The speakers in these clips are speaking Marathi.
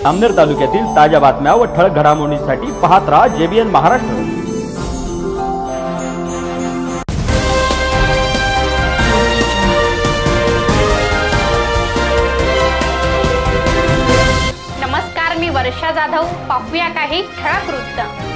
जामनेर तालुक्यातील ताज्या बातम्या व ठळक घडामोडींसाठी पाहत रहा JBN महाराष्ट्र। नमस्कार, मी वर्षा जाधव। पाहूया काही ठळक वृत्त।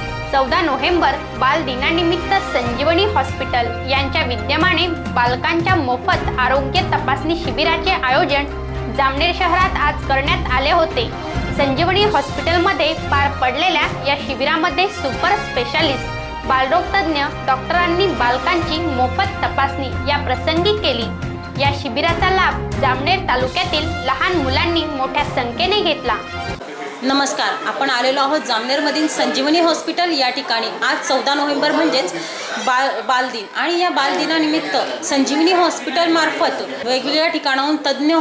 14 नोव्हेंबर बाल दिनानिमित्त संजीवनी हॉस्पिटल यांच्या विद्यमाने बालकांच्या मोफत आरोग्य तपासणी शिबिराचे आयोजन जामनेर शहरात आज करण्यात आले होते। संजीवनी हॉस्पिटलमध्ये पार पडलेल्या या शिबिरामध्ये सुपर स्पेशालिस्ट बालरोग तज्ञ डॉक्टरांनी बालकांची मोफत तपासणी या प्रसंगी केली। या शिबिराचा लाभ जामनेर तालुक्यातील लहान मुलांनी मोठ्या संख्येने घेतला। नमस्कार, आपण आलेलो आहोत जामनेरमधील संजीवनी हॉस्पिटल या ठिकाणी। आज 14 नोव्हेंबर म्हणजेच बालदिन आणि या बालदिनानिमित्त संजीवनी हॉस्पिटल मार्फत वेगवेगळ्या ठिकाणाहून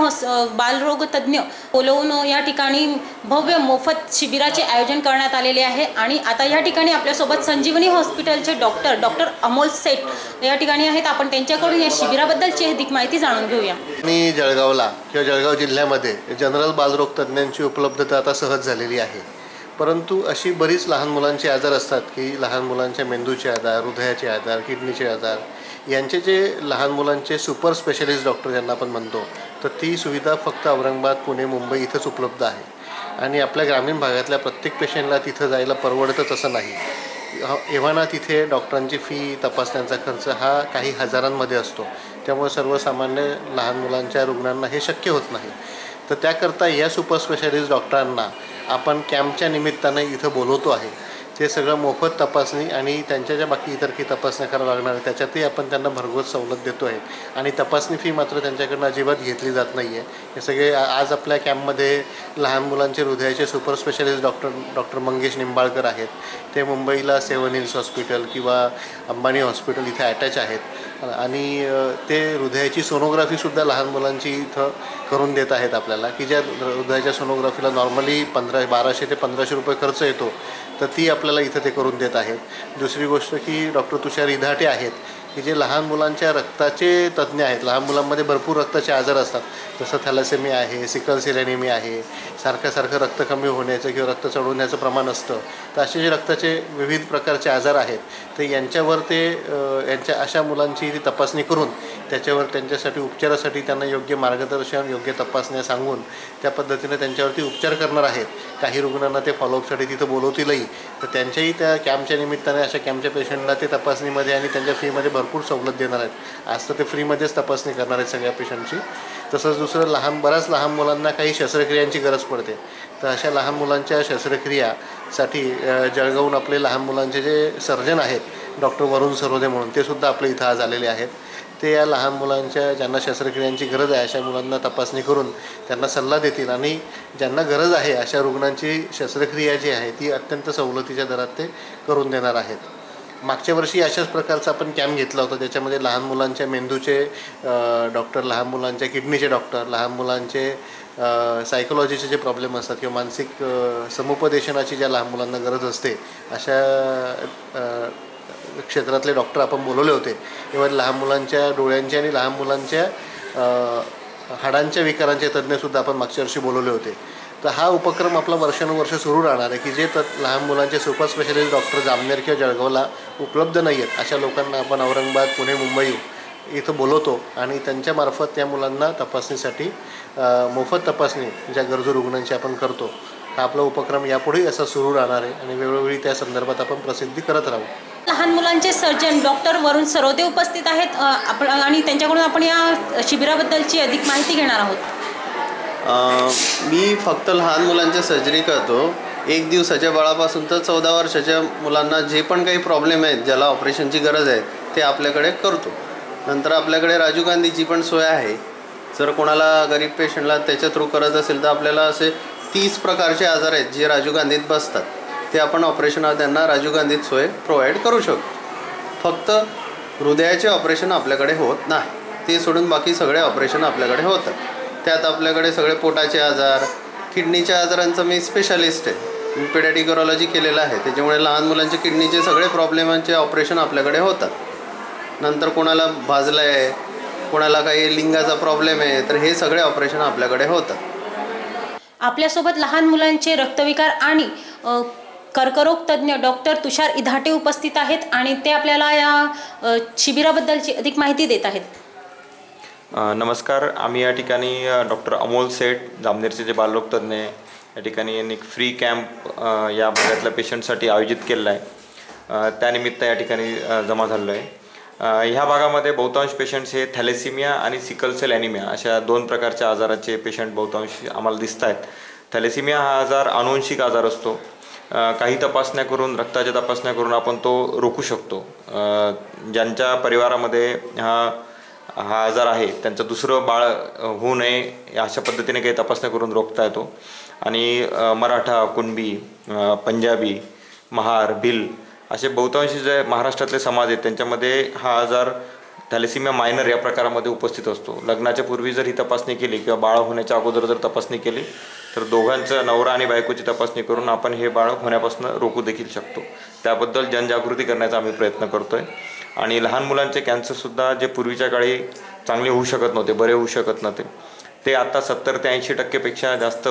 बालरोग तज्ञ बोलवून या ठिकाणी भव्य मोफत शिबिराचे आयोजन करण्यात आलेले आहे। आणि आता या ठिकाणी आपल्यासोबत संजीवनी हॉस्पिटलचे डॉक्टर अमोल सेठ या ठिकाणी आहेत। आपण त्यांच्याकडून या शिबिराबद्दलची अधिक माहिती जाणून घेऊया। मी जळगावला किंवा जळगाव जिल्ह्यामध्ये जनरल बालरोग तज्ञांची उपलब्धता आता सहज झालेली आहे, परंतु अशी बरीच लहान मुलांचे आजार असतात की लहान मुलांच्या मेंदूचे आजार, हृदयाचे आजार, किडनीचे आजार यांचे जे लहान मुलांचे सुपर स्पेशालिस्ट डॉक्टर ज्यांना आपण म्हणतो, तर ती सुविधा फक्त औरंगाबाद, पुणे, मुंबई इथंच उपलब्ध आहे। आणि आपल्या ग्रामीण भागातल्या प्रत्येक पेशंटला तिथं जायला परवडतच असं नाही। एव्हाना तिथे डॉक्टरांची फी, तपासण्यांचा खर्च हा काही हजारांमध्ये असतो, त्यामुळे सर्वसामान्य लहान मुलांच्या रुग्णांना हे शक्य होत नाही। तर त्याकरता या सुपर स्पेशालिस्ट डॉक्टरांना आपण कॅम्पच्या निमित्ताने इथं बोलवतो आहे। ते सगळं मोफत तपासणी आणि त्यांच्या ज्या बाकी इतर काही तपासण्या करावं लागणार आहे त्याच्यातही आपण त्यांना भरघोस सवलत देतो आहे। आणि तपासणी फी मात्र त्यांच्याकडनं अजिबात घेतली जात नाही आहे। हे सगळे आज आपल्या कॅम्पमध्ये लहान मुलांचे हृदयाचे super specialist doctor Mangesh Nimbalkar आहेत। ते मुंबईला 7 हिल्स हॉस्पिटल किंवा अंबानी हॉस्पिटल इथे अटॅच आहेत आणि ते हृदयाची सोनोग्राफीसुद्धा लहान मुलांची इथं करून देत आहेत आपल्याला, की ज्या हृदयाच्या सोनोग्राफीला नॉर्मली 1200 ते 1500 रुपये खर्च येतो, तर ती आपल्याला इथं ते करून देत आहेत। दुसरी गोष्ट की डॉक्टर तुषार इधाटे आहेत की जे लहान मुलांच्या रक्ताचे तज्ज्ञ आहेत। लहान मुलांमध्ये भरपूर रक्ताचे आजार असतात, जसं थॅलेसेमिया आहे, सिकल सेल ॲनिमिया आहे, सारखं रक्त कमी होण्याचं किंवा रक्त चढवण्याचं प्रमाण असतं। तर असे जे रक्ताचे विविध प्रकारचे आजार आहेत, तर यांच्यावर यांच्या अशा मुलांची तपासणी करून त्याच्यावर त्यांच्यासाठी उपचारासाठी त्यांना योग्य मार्गदर्शन, योग्य तपासण्या सांगून त्या पद्धतीने त्यांच्यावरती उपचार करणार आहेत। काही रुग्णांना ते फॉलोअपसाठी तिथं बोलवतीलही, तर त्यांच्याही त्या कॅम्पच्या निमित्ताने अशा कॅम्पच्या पेशंटला ते तपासणीमध्ये आणि त्यांच्या फीमध्ये भरपूर सवलत देणार आहेत। आज तर ते फ्रीमध्येच तपासणी करणार आहेत सगळ्या पेशंटची। तसंच दुसरं बऱ्याच लहान मुलांना काही शस्त्रक्रियांची गरज पडते, तर अशा लहान मुलांच्या शस्त्रक्रियासाठी जळगावून आपले लहान मुलांचे जे सर्जन आहेत डॉक्टर वरुण सरोदे म्हणून, ते सुद्धा आपले इथं आज आलेले आहेत। ते या लहान मुलांच्या ज्यांना शस्त्रक्रियांची गरज आहे अशा मुलांना तपासणी करून त्यांना सल्ला देतील आणि ज्यांना गरज आहे अशा रुग्णांची शस्त्रक्रिया जी आहे ती अत्यंत सवलतीच्या दरात ते करून देणार आहेत। मागच्या वर्षी अशाच प्रकारचा आपण कॅम्प घेतला होता, त्याच्यामध्ये लहान मुलांच्या मेंदूचे डॉक्टर, लहान मुलांच्या किडनीचे डॉक्टर, लहान मुलांचे सायकोलॉजीचे जे प्रॉब्लेम असतात किंवा मानसिक समुपदेशनाची ज्या लहान मुलांना गरज असते अशा क्षेत्रातले डॉक्टर आपण बोलवले होते। किंवा लहान मुलांच्या डोळ्यांचे आणि लहान मुलांच्या हाडांच्या विकारांचे तज्ज्ञसुद्धा आपण मागच्या वर्षी बोलवले होते। तर हा उपक्रम आपला वर्षानुवर्ष सुरू राहणार आहे की जे लहान मुलांचे सुपर स्पेशालिस्ट डॉक्टर जामनेर किंवा जळगावला उपलब्ध नाही आहेत अशा लोकांना आपण औरंगाबाद, पुणे, मुंबई इथं बोलवतो आणि त्यांच्यामार्फत त्या मुलांना तपासणीसाठी मोफत तपासणी ज्या गरजू रुग्णांची आपण करतो। हा आपला उपक्रम यापुढेही असा सुरू राहणार आहे आणि वेळोवेळी त्या संदर्भात आपण प्रसिद्धी करत राहू। लहान मुलांचे सर्जन डॉक्टर वरुण सरोदे उपस्थित आहेत आणि त्यांच्याकडून आपण या शिबिराबद्दलची अधिक माहिती घेणार आहोत। मी फक्त लहान मुलांच्या सर्जरी करतो। 1 दिवसाच्या बाळापासून तर 14 वर्षाच्या मुलांना जे पण काही प्रॉब्लेम आहेत, ज्याला ऑपरेशनची गरज आहे, ते आपल्याकडे करतो। नंतर आपल्याकडे राजीव गांधीची पण सोय आहे। जर कोणाला गरीब पेशंटला त्याच्या थ्रू करत असेल तर आपल्याला असे 30 प्रकारचे आजार आहेत जे राजीव गांधीत बसतात, ते आपण ऑपरेशनवर त्यांना राजीव गांधीत सोय प्रोव्हाइड करू शकतो। फक्त हृदयाचे ऑपरेशन आपल्याकडे होत नाही, ते सोडून बाकी सगळे ऑपरेशन आपल्याकडे होतात। त्यात आपल्याकडे सगळे पोटाचे आजार, किडनीच्या आजारांचा मी स्पेशालिस्ट आहे। मी पेडियाट्रिक केलेलं आहे, त्याच्यामुळे लहान मुलांचे किडनीचे सगळे प्रॉब्लेमांचे ऑपरेशन आपल्याकडे होतात। नंतर कोणाला भाजलं आहे, कोणाला काही लिंगाचा प्रॉब्लेम आहे, तर हे सगळे ऑपरेशन आपल्याकडे होतात। आपल्यासोबत लहान मुलांचे रक्तविकार आणि कर्करोग तज्ज्ञ डॉक्टर तुषार इधाटे उपस्थित आहेत आणि ते आपल्याला या शिबिराबद्दलची अधिक माहिती देत आहेत. नमस्कार. आम्ही या ठिकाणी डॉक्टर अमोल सेठ जामनेरचे जे बालरोग तज्ज्ञ या ठिकाणी एक फ्री कॅम्प या भागातल्या पेशंटसाठी आयोजित केलेला आहे. त्यानिमित्त या ठिकाणी जमा झालेलो आहे. ह्या भागामध्ये बहुतांश पेशंट्स हे थॅलेसिमिया आणि सिकल सेल ॲनिमिया अशा 2 प्रकारच्या आजाराचे पेशंट बहुतांश आम्हाला दिसत आहेत. थॅलेसिमिया हा आजार अनुवंशिक आजार असतो. काही तपासण्या करून, रक्ताच्या तपासण्या करून आपण तो रोखू शकतो. ज्यांच्या परिवारामध्ये हा आजार आहे त्यांचं दुसरं बाळ होऊ नये अशा पद्धतीने काही तपासण्या करून रोखता येतो. आणि मराठा, कुणबी, पंजाबी, महार, भिल असे बहुतांश जे महाराष्ट्रातले समाज आहेत त्यांच्यामध्ये हा आजार थॅलेसिमिया मायनर या प्रकारामध्ये उपस्थित असतो. लग्नाच्या पूर्वी जर ही तपासणी केली किंवा बाळ होण्याच्या अगोदर जर तपासणी केली तर दोघांचं, नवरा आणि बायकोची तपासणी करून आपण हे बाळ होण्यापासून रोखू देखील शकतो. त्याबद्दल जनजागृती करण्याचा आम्ही प्रयत्न करतो आहे. आणि लहान मुलांचे कॅन्सरसुद्धा जे पूर्वीच्या काळी चांगले होऊ शकत नव्हते, बरे होऊ शकत नव्हते, ते आता 70 ते 80% जास्त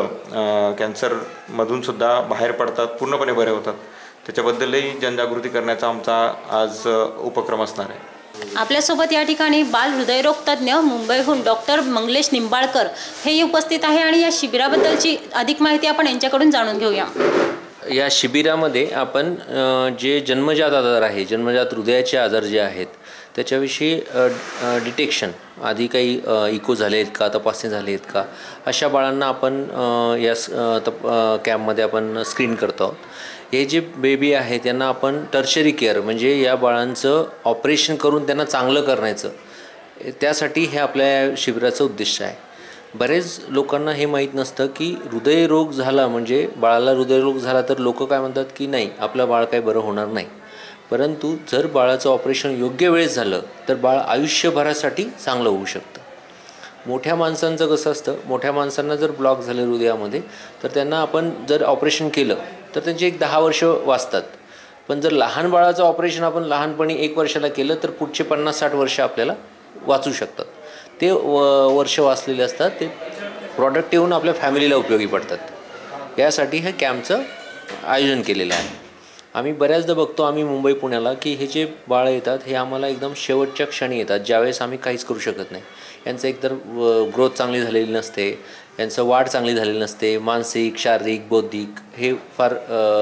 मुलं कॅन्सरमधूनसुद्धा बाहेर पडतात, पूर्णपणे बरे होतात. त्याच्याबद्दलही जनजागृती करण्याचा आमचा आज उपक्रम असणार आहे. आपल्यासोबत या ठिकाणी बाल हृदयरोग तज्ज्ञ मुंबईहून डॉक्टर मंगलेश निंबाळकर हेही उपस्थित आहे आणि या शिबिराबद्दलची अधिक माहिती आपण यांच्याकडून जाणून घेऊया. या शिबिरामध्ये आपण जे जन्मजात आजार आहे, जन्मजात हृदयाचे आजार जे आहेत त्याच्याविषयी डिटेक्शन, आधी काही इको झाले आहेत का, तपासणी झाले आहेत का, अशा बाळांना आपण या कॅम्पमध्ये आपण स्क्रीन करतो आहोत. हे जे बेबी आहे त्यांना आपण टर्शरी केअर म्हणजे या बाळांचं ऑपरेशन करून त्यांना चांगलं करण्याचं, त्यासाठी हे आपल्या शिबिराचं उद्दिष्ट आहे. बरेच लोकांना हे माहीत नसतं की हृदयरोग झाला म्हणजे बाळाला हृदयरोग झाला तर लोक काय म्हणतात की नाही, आपलं बाळ काही बरं होणार नाही. परंतु जर बाळाचं ऑपरेशन योग्य वेळेस झालं तर बाळ आयुष्यभरासाठी चांगलं होऊ शकतं. मोठ्या माणसांचं कसं असतं, मोठ्या माणसांना जर ब्लॉक झाले हृदयामध्ये तर त्यांना आपण जर ऑपरेशन केलं तर त्यांचे 10 वर्ष वाचतात. पण जर लहान बाळाचं ऑपरेशन आपण लहानपणी 1 वर्षाला केलं तर पुढचे 50-60 वर्ष आपल्याला वाचू शकतात. ते वर्ष वाचलेले असतात, ते प्रॉडक्ट येऊन आपल्या फॅमिलीला उपयोगी पडतात. यासाठी हे कॅम्पचं आयोजन केलेलं आहे. आम्ही बऱ्याचदा बघतो, आम्ही मुंबई पुण्याला, की हे जे बाळं येतात हे आम्हाला एकदम शेवटच्या क्षणी येतात, ज्यावेळेस आम्ही काहीच करू शकत नाही. यांचं एकतर ग्रोथ चांगली झालेली नसते, यांचं वाढ चांगली झालेली नसते, मानसिक, शारीरिक, बौद्धिक हे फार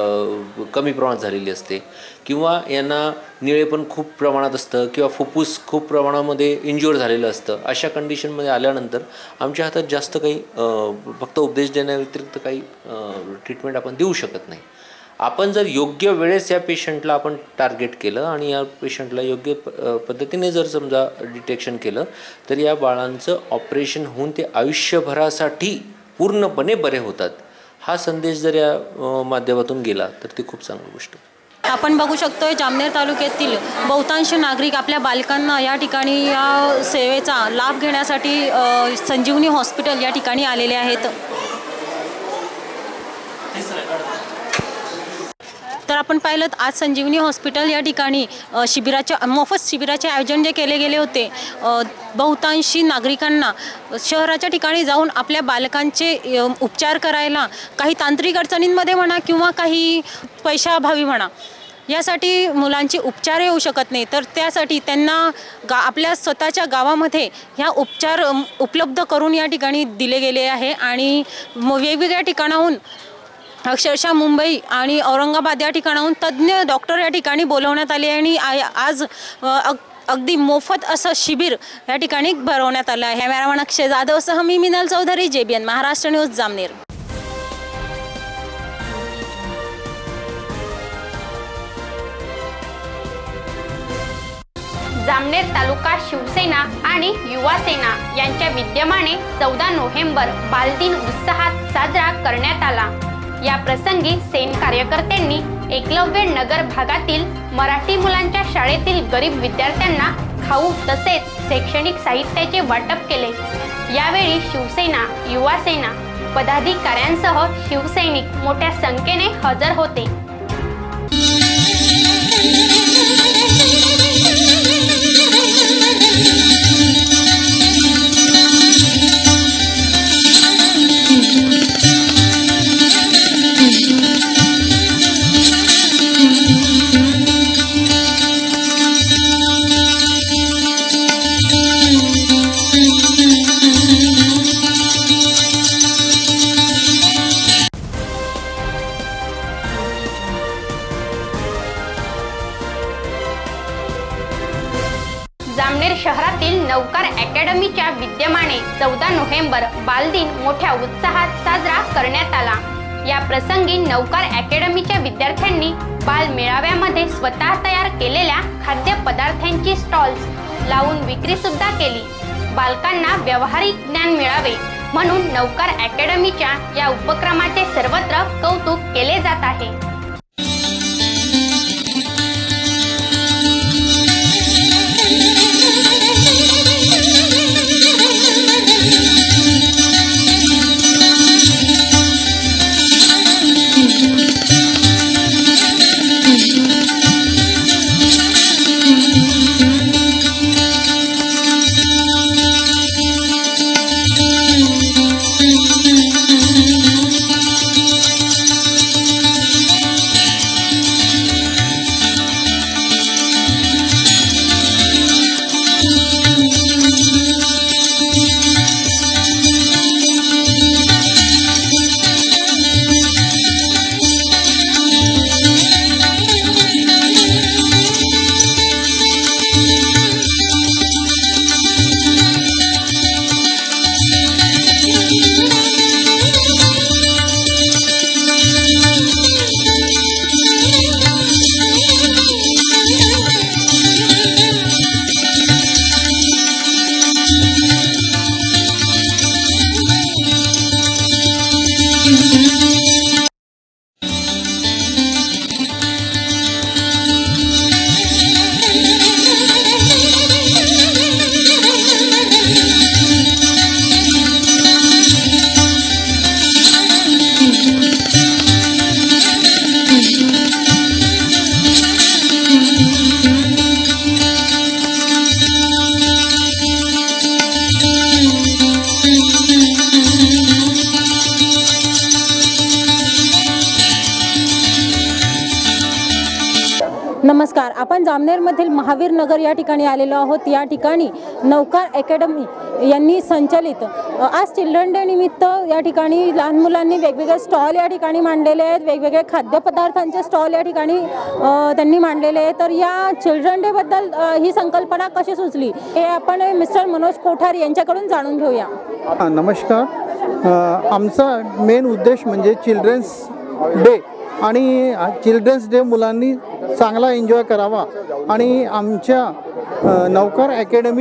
कमी प्रमाणात झालेली असते, किंवा यांना निळेपण खूप प्रमाणात असतं, किंवा फुफ्फुस खूप प्रमाणामध्ये इंज्युअर झालेलं असतं. अशा कंडिशनमध्ये आल्यानंतर आमच्या हातात जास्त काही फक्त उपदेश देण्याव्यतिरिक्त काही ट्रीटमेंट आपण देऊ शकत नाही. आपण जर योग्य वेळेस या पेशंटला आपण टार्गेट केलं आणि या पेशंटला योग्य पद्धतीने जर समजा डिटेक्शन केलं तर या बाळांचं ऑपरेशन होऊन ते आयुष्यभरासाठी पूर्णपणे बरे होतात. हा संदेश जर या माध्यमातून गेला तर ती खूप चांगली गोष्ट. आपण बघू शकतोय जामनेर तालुक्यातील बहुतांश नागरिक आपल्या बालकांना या ठिकाणी या सेवेचा लाभ घेण्यासाठी संजीवनी हॉस्पिटल या ठिकाणी आलेले आहेत. तर आपण पाहिलं आज संजीवनी हॉस्पिटल या ठिकाणी मोफत शिबिराचे आयोजन जे केले गेले होते, बहुतांशी नागरिकांना शहराच्या ठिकाणी जाऊन आपल्या बालकांचे उपचार करायला काही तांत्रिक अडचणींमध्ये म्हणा किंवा काही पैशाअभावी म्हणा, यासाठी मुलांचे उपचार येऊ शकत नाही. तर त्यासाठी त्यांना आपल्या स्वतःच्या गावामध्ये ह्या उपचार उपलब्ध करून या ठिकाणी दिले गेले आहे. आणि वेगवेगळ्या ठिकाणाहून अक्षरशः मुंबई आणि औरंगाबाद या ठिकाणाहून तज्ज्ञ डॉक्टर या ठिकाणी बोलवण्यात आले आणि आज अगदी मोफत असं शिबिर या ठिकाणी भरवण्यात आलं आहे. कॅमेरामॅन अक्षय जाधवसह मी मिनल चौधरी, JBN महाराष्ट्र न्यूज, जामनेर. जामनेर तालुका शिवसेना आणि युवा सेना यांच्या विद्यमाने 14 नोव्हेंबर बालदिन उत्साहात साजरा करण्यात आला. या प्रसंगी सेन कार्यकर्त्यांनी एकलव्य नगर भागातील मराठी मुलांच्या शाळेतील गरीब विद्यार्थ्यांना खाऊ तसेच शैक्षणिक साहित्याचे वाटप केले. यावेळी शिवसेना, युवा सेना पदाधिकाऱ्यांसह शिवसैनिक मोठ्या संख्येने हजर होते. अकॅडमीच्या विद्यमाने 14 नोव्हेंबर बालदिन मोठ्या उत्साहात साजरा करण्यात आला। या प्रसंगी नवकार अकॅडमीच्या विद्यार्थ्यांनी बाल मेळाव्यामध्ये स्वतः तयार केलेल्या खाद्यपदार्थांची स्टॉल्स लावून विक्री सुद्धा केली। बालकांना व्यावहारिक ज्ञान मिळावे म्हणून नवकार अकॅडमीच्या या उपक्रमाचे सर्वत्र कौतुक केले जात आहे। नमस्कार, आपण जामनेरमधील महावीर नगर या ठिकाणी आलेलो आहोत। या ठिकाणी नवकार अकॅडमी यांनी संचालित आज चिल्ड्रन डे निमित्त या ठिकाणी लहान मुलांनी वेगवेगळे स्टॉल या ठिकाणी मांडलेले आहेत। वेगवेगळे खाद्यपदार्थांचे स्टॉल या ठिकाणी त्यांनी मांडलेले आहेत। तर या चिल्ड्रन डे बद्दल ही संकल्पना कशी सुचली हे आपण मिस्टर मनोज कोठार यांच्याकडून जाणून घेऊया। नमस्कार, आमचा मेन उद्देश म्हणजे चिल्ड्रन्स डे आणि चिल्ड्रन्स डे मुलांनी चांगला एन्जॉय करावा आणि आमच्या नवकार अकॅडमी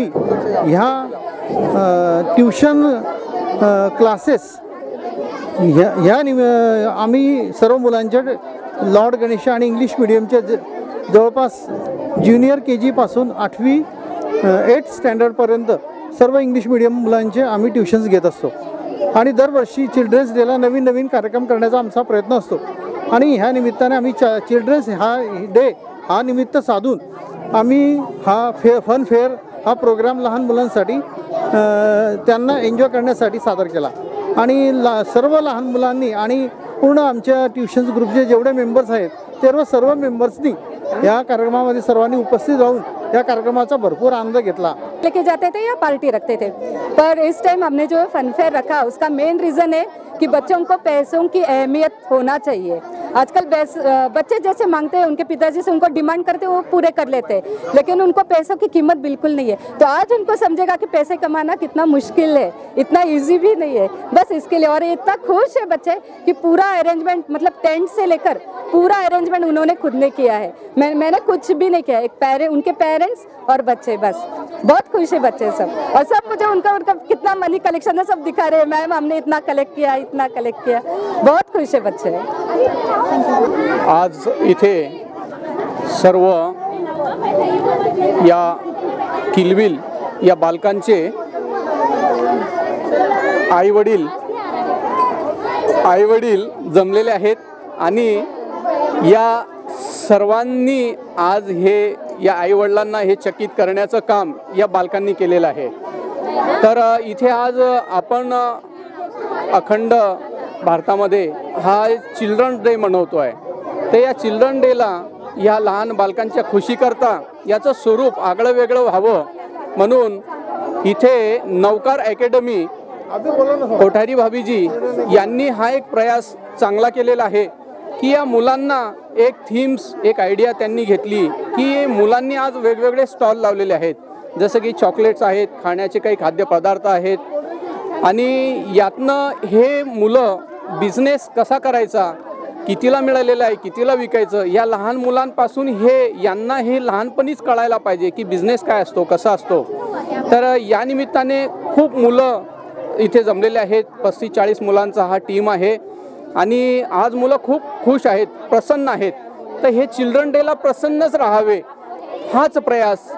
ह्या ट्यूशन क्लासेस ह्या आम्ही सर्व मुलांच्या लॉर्ड गणेश आणि इंग्लिश मिडियमच्या जवळपास ज्युनियर KG पासून 8वी 8th स्टँडर्डपर्यंत सर्व इंग्लिश मिडियम मुलांचे आम्ही ट्यूशन्स घेत असतो आणि दरवर्षी चिल्ड्रन्स डेला नवीन नवीन कार्यक्रम करण्याचा आमचा प्रयत्न असतो आणि ह्या निमित्ताने आम्ही चिल्ड्रन्स हा निमित्त साधून आम्ही हा फन फेअर हा प्रोग्राम लहान मुलांसाठी त्यांना एन्जॉय करण्यासाठी सादर केला आणि सर्व लहान मुलांनी आणि पूर्ण आमच्या ट्यूशन्स ग्रुपचे जेवढे मेंबर्स आहेत सर्व मेंबर्सनी या कार्यक्रमामध्ये सर्वांनी उपस्थित राहून या कार्यक्रमाचा भरपूर आनंद घेतला। लेके जाते थे या पार्टी रखते थे, पर इस टाइम हमने जो फन फेयर रखा उसका मेन रीज़न है कि बच्चों को पैसों की अहमियत होना चाहिए। आजकल बच्चे जैसे मांगते हैं, उनके पिताजी से उनको डिमांड करते हैं, वो पूरे कर लेते हैं, लेकिन उनको पैसों की कीमत बिल्कुल नहीं है। तो आज उनको समझेगा कि पैसे कमाना कितना मुश्किल है, इतना इजी भी नहीं है, बस इसके लिए। और इतना खुश है बच्चे कि पूरा अरेंजमेंट मतलब टेंट से लेकर पूरा अरेंजमेंट उन्होंने खुद ने किया है। मैंने कुछ भी नहीं किया, उनके पेरेंट्स और बच्चे, बस बहुत खुश है बच्चे सब। और सब मुझे उनका कितना मनी कलेक्शन है सब दिखा रहे हैं, मैम हमने इतना कलेक्ट किया, बहुत खुश है बच्चे। आज इथे सर्व या किलबिल या बालकांचे आईवडील जमलेले आहेत आणि या सर्वांनी आज या आईवडिलांना हे चकित करण्याचं काम या बालकांनी केलेलं आहे। तर इथे आज आपण अखंड भारतामध्ये हा चिल्ड्रन डे मनवतो आहे। तर या चिल्ड्रन डेला या लहान बालकांच्या खुशीकरता याचं स्वरूप आगळं वेगळं व्हावं म्हणून इथे नवकार अकॅडमी कोठारी भाभीजी यांनी हा एक प्रयास चांगला केलेला आहे की या मुलांना एक थीम्स एक आयडिया त्यांनी घेतली की मुलांनी आज वेगवेगळे स्टॉल लावलेले आहेत जसं की चॉकलेट्स आहेत, खाण्याचे काही खाद्यपदार्थ आहेत, आणि यातनं हे मुलं बिझनेस कसा करायचा, कितीला मिळालेलं आहे, कितीला विकायचं, या लहान मुलांपासून यांना हे लहानपणीच कळायला पाहिजे की बिझनेस काय असतो, कसा असतो. तर या निमित्ताने खूप मुलं इथे जमलेले आहेत. 35-40 मुलांचा हा टीम आहे आणि आज मुलं खूप खुश आहेत, प्रसन्न आहेत. तर हे चिल्ड्रन डेला प्रसन्नच राहावे हाच प्रयास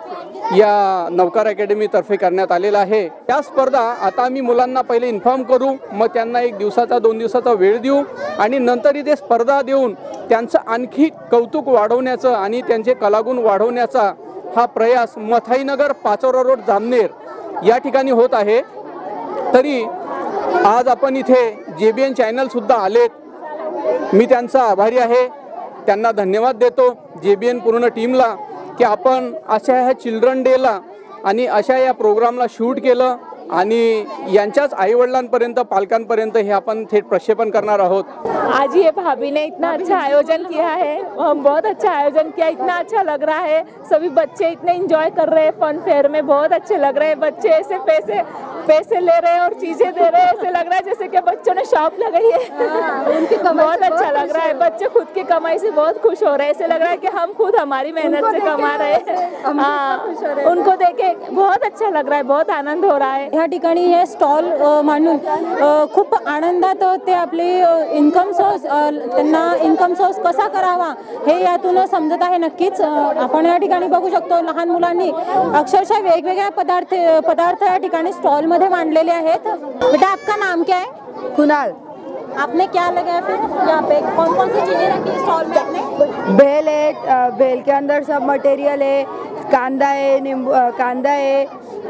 या नवकार अकॅडमीतर्फे करण्यात आलेला आहे. त्या स्पर्धा आता आम्ही मुलांना पहिले इन्फॉर्म करू, मग त्यांना 1 दिवसाचा 2 दिवसाचा वेळ देऊ आणि नंतर इथे स्पर्धा देऊन त्यांचं आणखी कौतुक वाढवण्याचं आणि त्यांचे कलागुण वाढवण्याचा हा प्रयास मथाईनगर पाचोरा रोड जामनेर या ठिकाणी होत आहे. तरी आज आपण इथे JBN चॅनलसुद्धा आलेत. मी त्यांचा आभारी आहे, त्यांना धन्यवाद देतो JBN पूर्ण टीमला की आपण अशा ह्या चिल्ड्रन डेला आणि अशा या प्रोग्रामला शूट केलं आणि यांच्याच आईवडिलांपर्यंत, पालकांपर्यंत हे अपन थेट प्रक्षेपण करणार आहोत. आज ये भाभी ने इतना अच्छा आयोजन किया है, बहुत अच्छा आयोजन किया, इतना अच्छा लग रहा है. सभी बच्चे इतने एंजॉय कर रहे हैं फन फेयर में, बहुत अच्छे लग रहे हैं. बच्चे ऐसे पैसे ले रहे हैं और चीजें दे रहे हैं, ऐसे लग रहा है जैसे कि बच्चों ने शॉप लगाई है. बहुत अच्छा लग रहा है. बच्चे खुद की कमाई से बहुत खुश हो रहे हैं. ऐसे लग रहा है कि हम खुद हमारी मेहनत से कमा रहे हैं. उनको देखे बहुत अच्छा लग रहा है, बहुत आनंद हो रहा है. ह्या ठिकाणी हे स्टॉल मांडून खूप आनंदात ते आपले इन्कम सोर्स, त्यांना इन्कम सोर्स कसा करावा हे यातून समजत आहे. नक्कीच आपण या ठिकाणी बघू शकतो लहान मुलांनी अक्षरशः वेगवेगळ्या पदार्थ या ठिकाणी स्टॉल मध्ये मांडलेले आहेत. बेटा आपका नाम क्या है? कुणाल. आपने क्या लगाया फिर यहाँ पे, कौन कौन सी चीजें रखी स्टॉल में आपने? भेल है, भेल के अंदर सब मटेरियल है, कांदा है, नींबू कांदा है,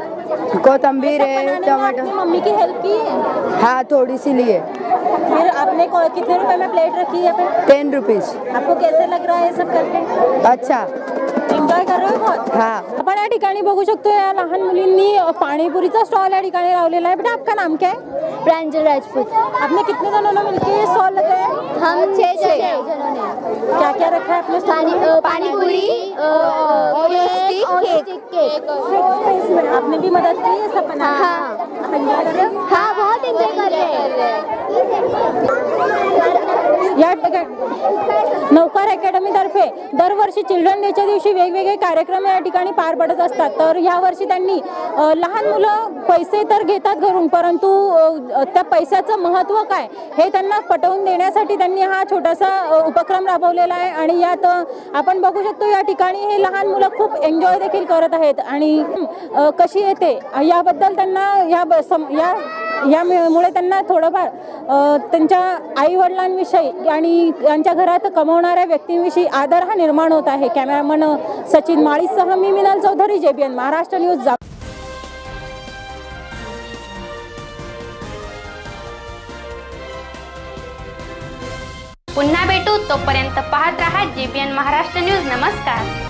कोतंबीर है, टमाटर. मम्मी की हेल्प की है? हाँ थोड़ी सी ली है. फिर आपने कितने रुपए में प्लेट रखी है? 10 रुपीज. आपको कैसे लग रहा है सब करके? अच्छा, एन्जॉय कर रहे हो बहुत? हाँ. आपण या ठिकाणी बघू शकतो या लहान मुलींनी पाणीपुरीचा स्टॉल या ठिकाणी लावलेला आहे. बेटा आपका नाम क्या है? प्रांजल राजपूत. आपने कितने जनों ने मिलकर ये स्टॉल लगाया? हम 6 जनों ने. क्या क्या रखा है आपने? पानीपुरी, केक. आपने भी मदद की है सब बनाने? हाँ. आप एंजॉय कर रहे हो? हाँ बहुत एंजॉय कर रहे हैं. या नवकार अकॅडमी तर्फे दरवर्षी चिल्ड्रन डेच्या दिवशी वेगवेगळे कार्यक्रम या ठिकाणी पार पडत असतात. तर ह्या वर्षी त्यांनी लहान मुलं पैसे तर घेतात घरून, परंतु त्या पैशाचं महत्त्व काय हे त्यांना पटवून देण्यासाठी त्यांनी हा छोटासा उपक्रम राबवलेला आहे. आणि यात आपण बघू शकतो या ठिकाणी हे लहान मुलं खूप एन्जॉय देखील करत आहेत. आणि कशी येते याबद्दल त्यांना यामुळे त्यांना थोडंफार त्यांच्या आईवडिलांविषयी आणि त्यांच्या घरात कमवणाऱ्या व्यक्तींविषयी आदर हा निर्माण होत आहे. कॅमेरामन सचिन माळीसह मी मिनल चौधरी, JBN महाराष्ट्र न्यूज. पुन्हा भेटू, तोपर्यंत पाहत रहा JBN महाराष्ट्र न्यूज. नमस्कार.